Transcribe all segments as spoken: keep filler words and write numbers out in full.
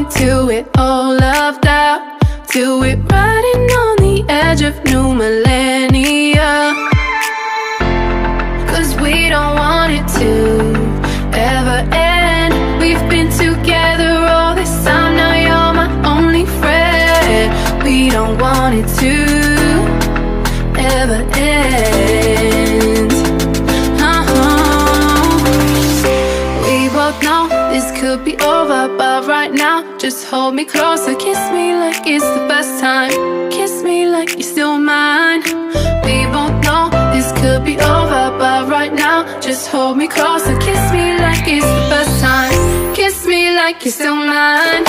till we're all loved out, till we're riding on the edge of new millennia. Cause we don't want it to ever end. We've been together all this time, now you're my only friend. We don't want it to ever end. uh-huh. We both know this could be over, but right now just hold me closer. Kiss me like it's the first time, kiss me like you're still mine. We both know this could be over, but right now just hold me closer. Kiss me like it's the first time, kiss me like you're still mine.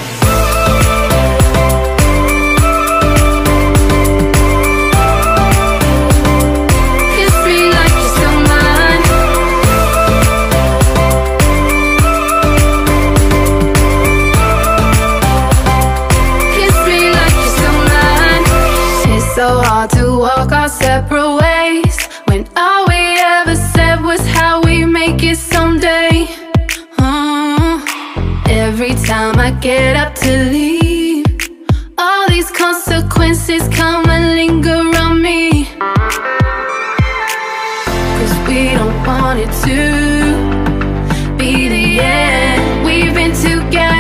So hard to walk our separate ways, when all we ever said was how we make it someday. uh, Every time I get up to leave, all these consequences come and linger on me. Cause we don't want it to be the end. We've been together